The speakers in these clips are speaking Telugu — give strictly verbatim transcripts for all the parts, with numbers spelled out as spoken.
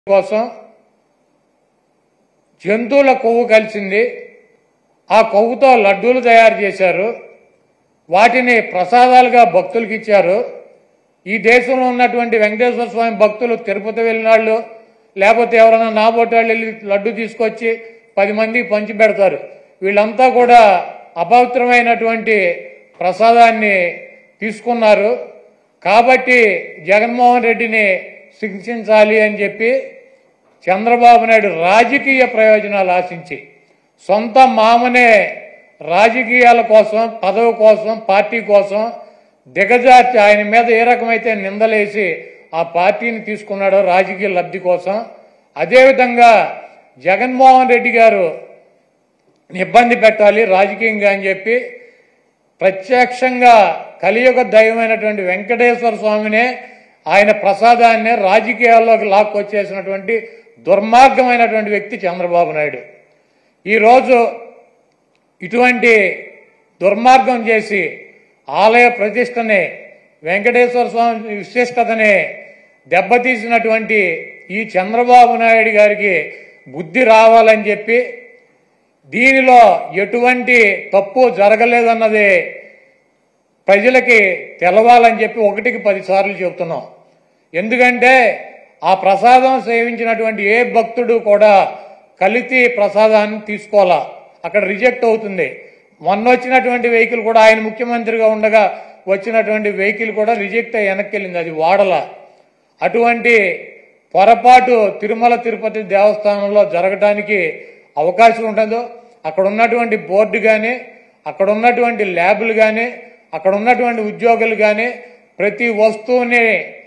కోసం జంతువుల కొవ్వు కలిసింది. ఆ కొవ్వుతో లడ్డూలు తయారు చేశారు. వాటిని ప్రసాదాలుగా భక్తులకు ఇచ్చారు. ఈ దేశంలో ఉన్నటువంటి వెంకటేశ్వర స్వామి భక్తులు తిరుపతి వెళ్ళినాళ్ళు లేకపోతే ఎవరైనా నాబోటాళ్ళు వెళ్ళి లడ్డు తీసుకొచ్చి పది మందికి పంచి పెడతారు. వీళ్ళంతా కూడా అపవిత్రమైనటువంటి ప్రసాదాన్ని తీసుకున్నారు. కాబట్టి జగన్మోహన్ రెడ్డిని శిక్షించాలి అని చెప్పి చంద్రబాబు నాయుడు రాజకీయ ప్రయోజనాలు ఆశించి సొంత మామనే రాజకీయాల కోసం, పదవి కోసం, పార్టీ కోసం దిగజార్చి ఆయన మీద ఏ రకమైతే నిందలేసి ఆ పార్టీని తీసుకున్నాడో రాజకీయ లబ్ధి కోసం, అదేవిధంగా జగన్మోహన్ రెడ్డి గారు ఇబ్బంది పెట్టాలి రాజకీయంగా అని చెప్పి ప్రత్యక్షంగా కలియుగ దైవమైనటువంటి వెంకటేశ్వర స్వామినే ఆయన ప్రసాదాన్ని రాజకీయాల్లోకి లాక్కొచ్చేసినటువంటి దుర్మార్గమైనటువంటి వ్యక్తి చంద్రబాబు నాయుడు. ఈరోజు ఇటువంటి దుర్మార్గం చేసి ఆలయ ప్రతిష్టని, వెంకటేశ్వర స్వామి విశిష్టతని దెబ్బతీసినటువంటి ఈ చంద్రబాబు నాయుడు గారికి బుద్ధి రావాలని చెప్పి దీనిలో ఎటువంటి తప్పు జరగలేదన్నది ప్రజలకి తెలవాలని చెప్పి ఒకటికి పదిసార్లు చెబుతున్నాం. ఎందుకంటే ఆ ప్రసాదం సేవించినటువంటి ఏ భక్తుడు కూడా కలితి ప్రసాదాన్ని తీసుకోవాలా, అక్కడ రిజెక్ట్ అవుతుంది. మొన్న వచ్చినటువంటి వెహికల్ కూడా ఆయన ముఖ్యమంత్రిగా ఉండగా వచ్చినటువంటి వెహికల్ కూడా రిజెక్ట్ అయ్యి వెనక్కి వెళ్ళింది, అది వాడల. అటువంటి పొరపాటు తిరుమల తిరుపతి దేవస్థానంలో జరగడానికి అవకాశం ఉంటుందో అక్కడ ఉన్నటువంటి బోర్డు కానీ, అక్కడ ఉన్నటువంటి ల్యాబులు కానీ, అక్కడ ఉన్నటువంటి ఉద్యోగులు కానీ ప్రతి వస్తువుని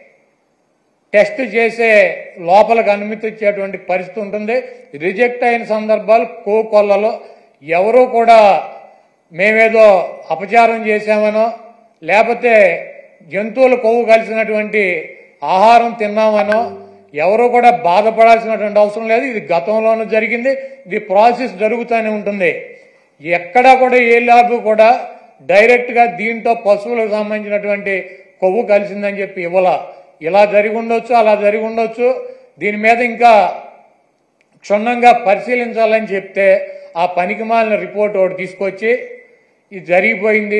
టెస్ట్ చేసే లోపలికి అనుమతి ఇచ్చేటువంటి పరిస్థితి ఉంటుంది. రిజెక్ట్ అయిన సందర్భాలు కోకొల్లలో ఎవరూ కూడా మేమేదో అపచారం చేశామనో లేకపోతే జంతువుల కొవ్వు కలిసినటువంటి ఆహారం తిన్నామనో ఎవరూ కూడా బాధపడాల్సినటువంటి అవసరం లేదు. ఇది గతంలోనూ జరిగింది, ఇది ప్రాసెస్ జరుగుతూనే ఉంటుంది. ఎక్కడా కూడా ఏ ల్యాబ్ కూడా డైరెక్ట్గా దీంట్లో పశువులకు సంబంధించినటువంటి కొవ్వు కలిసిందని చెప్పి ఇవ్వాల. ఇలా జరిగి ఉండొచ్చు, అలా జరిగి ఉండొచ్చు. దీని మీద ఇంకా క్షుణ్ణంగా పరిశీలించాలని చెప్తే ఆ పనికిమాలిన రిపోర్ట్ ఒకటి తీసుకొచ్చి ఇది జరిగిపోయింది,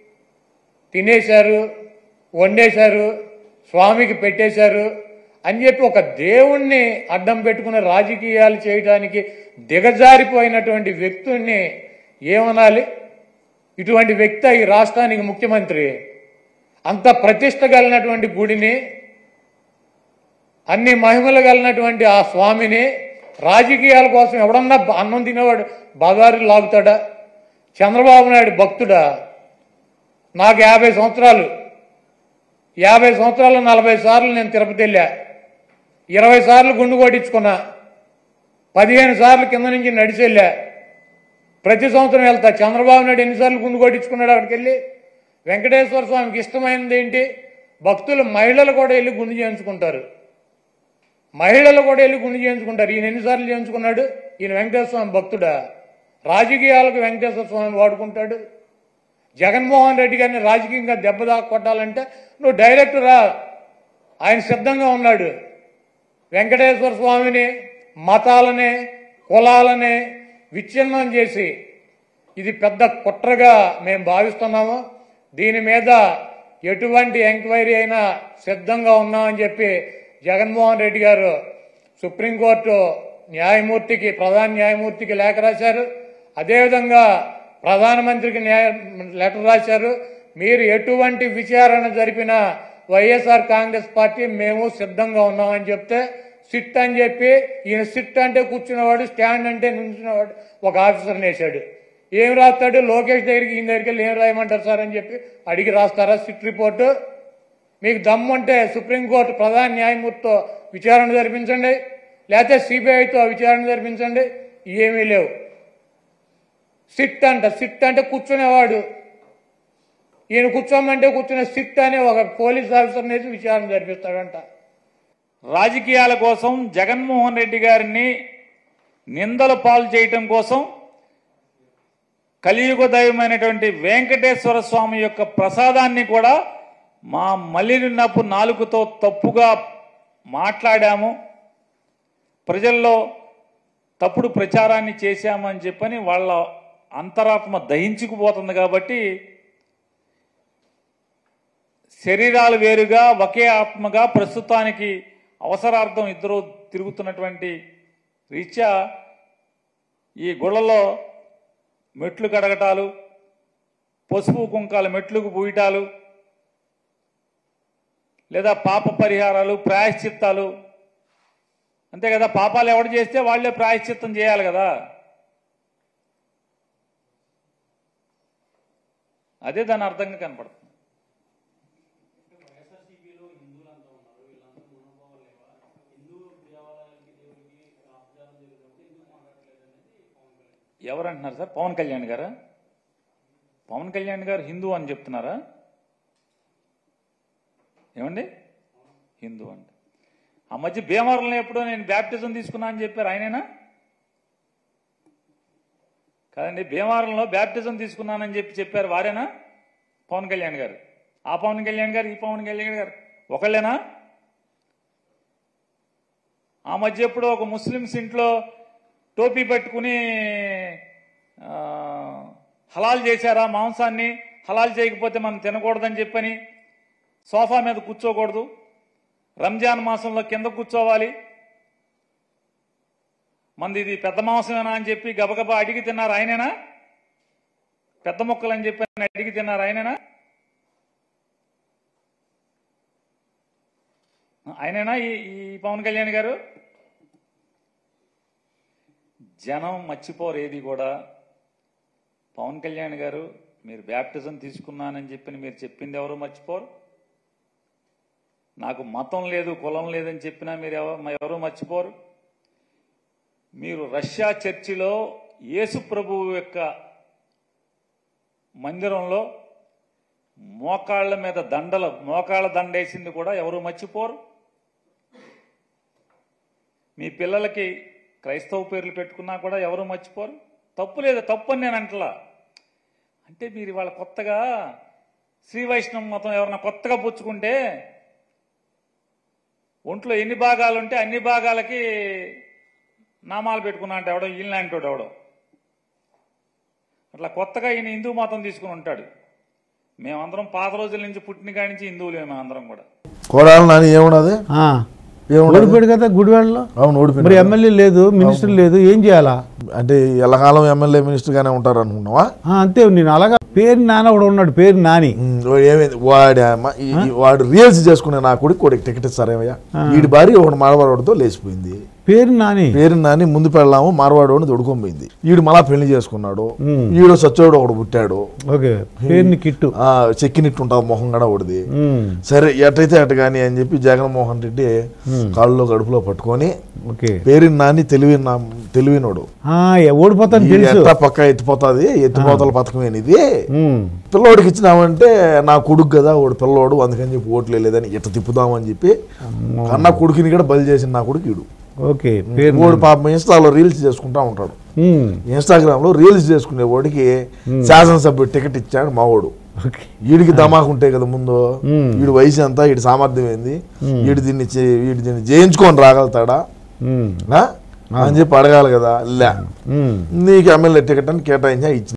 తినేశారు, వండేశారు, స్వామికి పెట్టేశారు అని చెప్పి ఒక దేవుణ్ణి అడ్డం పెట్టుకుని రాజకీయాలు చేయడానికి దిగజారిపోయినటువంటి వ్యక్తుల్ని ఏమనాలి? ఇటువంటి వ్యక్తి ఈ రాష్ట్రానికి ముఖ్యమంత్రి. అంత ప్రతిష్ట కలిగినటువంటి గుడిని, అన్ని మహిమలు కలిగినటువంటి ఆ స్వామిని రాజకీయాల కోసం ఎవడన్నా అన్నం తినేవాడు బజారు లాగుతాడా? చంద్రబాబు నాయుడు భక్తుడా? నాకు యాభై సంవత్సరాలు యాభై సంవత్సరాలు నలభై సార్లు నేను తిరుపతి వెళ్ళా, ఇరవై సార్లు గుండు కొట్టించుకున్నా, పదిహేను సార్లు కింద నుంచి నడిచి వెళ్ళా, ప్రతి సంవత్సరం వెళ్తా. చంద్రబాబు నాయుడు ఎన్నిసార్లు గుండు కొట్టించుకున్నాడు అక్కడికి వెళ్ళి? వెంకటేశ్వర స్వామికి ఇష్టమైనది ఏంటి? భక్తులు మహిళలు కూడా వెళ్ళి గుండు చేయించుకుంటారు, మహిళలు కూడా వెళ్ళి గుండు చేయించుకుంటారు. ఈయన ఎన్నిసార్లు చేయించుకున్నాడు? ఈయన వెంకటేశ్వర స్వామి భక్తుడా? రాజకీయాలకు వెంకటేశ్వర స్వామి వాడుకుంటాడు. జగన్మోహన్ రెడ్డి గారిని రాజకీయంగా దెబ్బ కొట్టాలంటే నువ్వు డైరెక్ట్ రా, ఆయన సిద్ధంగా ఉన్నాడు. వెంకటేశ్వర స్వామిని, మతాలని, కులాలని విచ్ఛిన్నం చేసి ఇది పెద్ద కుట్రగా మేము భావిస్తున్నాము. దీని మీద ఎటువంటి ఎంక్వైరీ అయినా సిద్ధంగా ఉన్నామని చెప్పి జగన్మోహన్ రెడ్డి గారు సుప్రీంకోర్టు న్యాయమూర్తికి, ప్రధాన న్యాయమూర్తికి లేఖ రాశారు. అదేవిధంగా ప్రధానమంత్రికి న్యాయ లెటర్ రాశారు. మీరు ఎటువంటి విచారణ జరిపినా వైఎస్ఆర్ కాంగ్రెస్ పార్టీ మేము సిద్ధంగా ఉన్నామని చెప్తే సిట్ అని చెప్పి ఈయన సిట్ అంటే కూర్చున్నవాడు, స్టాండ్ అంటే నుంచున్నవాడు ఒక ఆఫీసర్ని వేశాడు. ఏం రాస్తాడు? లోకేష్ దగ్గరికి ఈయన దగ్గరికి వెళ్ళి ఏం రాయమంటారు సార్ అని చెప్పి అడిగి రాస్తారా సిట్ రిపోర్టు? మీకు దమ్ము అంటే సుప్రీంకోర్టు ప్రధాన న్యాయమూర్తితో విచారణ జరిపించండి, లేకపోతే సిబిఐతో విచారణ జరిపించండి. ఏమీ లేవు. సిట్ అంట, సిట్ అంటే కూర్చునేవాడు. ఈయన కూర్చోమంటే కూర్చునే సిట్ అనే ఒక పోలీస్ ఆఫీసర్ని వేసి విచారణ జరిపిస్తాడంట. రాజకీయాల కోసం జగన్మోహన్ రెడ్డి గారిని నిందల పాలు చేయటం కోసం కలియుగ దైవమైనటువంటి వెంకటేశ్వర స్వామి యొక్క ప్రసాదాన్ని కూడా మా మలినపు నాలుకతో తప్పుగా మాట్లాడాము. ప్రజల్లో తప్పుడు ప్రచారాన్ని చేశామని చెప్పని వాళ్ళ అంతరాత్మ దహించుకుపోతుంది. కాబట్టి శరీరాలు వేరుగా ఒకే ఆత్మగా ప్రస్తుతానికి అవసరార్థం ఇద్దరు తిరుగుతున్నటువంటి రీత్యా ఈ గుళ్ళలో మెట్లు కడగటాలు, పసుపు కుంకాలు మెట్లుకు పూయటాలు, లేదా పాప పరిహారాలు, ప్రాయశ్చిత్తాలు, అంతే కదా. పాపాలు ఎవడు చేస్తే వాళ్లే ప్రాయశ్చిత్తం చేయాలి కదా. అదే దాని అర్థంగా కనపడుతుంది. ఎవరంటున్నారు సార్? పవన్ కళ్యాణ్ గారా? పవన్ కళ్యాణ్ గారు హిందూ అని చెప్తున్నారా? ఏమండి హిందూ అంటే ఆ మధ్య భీమవరంలో ఎప్పుడో నేను బ్యాప్టిజం తీసుకున్నా అని చెప్పారు, ఆయనేనా? కాదండి, భీమవరంలో బ్యాప్టిజం తీసుకున్నానని చెప్పి చెప్పారు, వారేనా? పవన్ కళ్యాణ్ గారు. ఆ పవన్ కళ్యాణ్ గారు ఈ పవన్ కళ్యాణ్ గారు ఒకళ్ళేనా? ఆ మధ్య ఎప్పుడో ఒక ముస్లిమ్స్ ఇంట్లో టోపీ పెట్టుకుని హలాల్ చేశారా మాంసాన్ని, హలాల్ చేయకపోతే మనం తినకూడదని చెప్పని సోఫా మీద కూర్చోకూడదు, రంజాన్ మాసంలో కింద కూర్చోవాలి, మంది ఇది పెద్ద మాంసమేనా అని చెప్పి గబగబా అడిగి తిన్నారు, ఆయనేనా? పెద్ద మొక్కలు అని చెప్పి అడిగి తిన్నారు, ఆయనేనా? ఆయనేనా ఈ ఈ పవన్ కళ్యాణ్ గారు? జనం మర్చిపోరు ఏది కూడా. పవన్ కళ్యాణ్ గారు మీరు బ్యాప్టిజం తీసుకున్నానని చెప్పి మీరు చెప్పింది ఎవరు మర్చిపోరు. నాకు మతం లేదు కులం లేదని చెప్పినా మీరు ఎవరు మర్చిపోరు. మీరు రష్యా చర్చిలో యేసు ప్రభువు యొక్క మందిరంలో మోకాళ్ల మీద దండలు మోకాళ్ళ దండేసింది కూడా ఎవరు మర్చిపోరు. మీ పిల్లలకి క్రైస్తవ పేర్లు పెట్టుకున్నా కూడా ఎవరు మర్చిపోరు. తప్పు లేదు, తప్పు అని నేను అంటలా. అంటే మీరు ఇవాళ కొత్తగా శ్రీ వైష్ణవ మతం ఎవరన్నా కొత్తగా పుచ్చుకుంటే ఒంట్లో ఎన్ని భాగాలు ఉంటే అన్ని భాగాలకి నామాలు పెట్టుకున్నా అంటే ఎవడో ఈయనలాంటోడు ఎవడో అట్లా కొత్తగా ఈయన హిందూ మతం తీసుకుని ఉంటాడు. మేమందరం పాత రోజుల నుంచి పుట్టిన కాడి నుంచి హిందువులే మేమందరం కూడా. కోడాలి నాని ఏమున్నది? ఓడిపోయాడు కదా గుడివాడలో. అవును ఓడిపోయాడు. మరి ఎమ్మెల్యే లేదు, మినిస్టర్ లేదు, ఏం చేయాలా? అంటే ఎల్లకాలం ఎమ్మెల్యే మినిస్టర్ గానే ఉంటారు అనుకున్నావా? అంతే. నేను అలాగా పేరు నాన్న కూడా ఉన్నాడు, పేరు నాని. ఏమైంది వాడి వాడు రీల్స్ చేసుకునే నా కొడుకు కొడుకు టికెట్ ఇస్తారేమయ్యా, వీడి భార్య ఒకటి మాడవాడితో లేచిపోయింది. పేరు నాని పేరు నాని ముందు పెళ్ళాము మార్వాడోని దొడుకోపోయింది. ఈడు మళ్ళా పెళ్లి చేసుకున్నాడు. ఈడు సచ్చోడు ఒకడు పుట్టాడు. పేరుని కిట్టు చెక్కినిట్టు ఉంటుంది మొహం కూడా ఒకటిది. సరే ఎటైతే అటు కానీ అని చెప్పి జగన్మోహన్ రెడ్డి కాళ్ళలో గడుపులో పట్టుకొని పేరు నాని తెలివి తెలివినోడు ఓడిపోతాను పక్క ఎత్తిపోతుంది, ఎత్తిపోతల పథకం ఇది పిల్లోడికి ఇచ్చినామంటే నా కొడుకు కదా వాడు పిల్లోడు అందుకని చెప్పి ఓట్లు లేదని ఇట్లా తిప్పుదామని చెప్పి అన్న కొడుకుని కూడా బలి చేసిన నా కొడుకు ఈడు. వాడు పాపం ఇన్స్టాలో రీల్స్ చేసుకుంటా ఉంటాడు. ఇన్స్టాగ్రామ్ లో రీల్స్ చేసుకునే వాడికి శాసనసభ్యుడు టికెట్ ఇచ్చాడు మా వాడు. వీడికి ధమాకు ఉంటాయి కదా ముందు, వీడి వయసు ఎంత, వీడి సామర్థ్యం ఏంది, వీడి దీన్ని వీడి దీన్ని జయించుకొని రాగలుగుతాడా అని చెప్పి అడగాలి కదా. లే నీకు ఎమ్మెల్యే టికెట్ అని కేటాయించా ఇచ్చింది.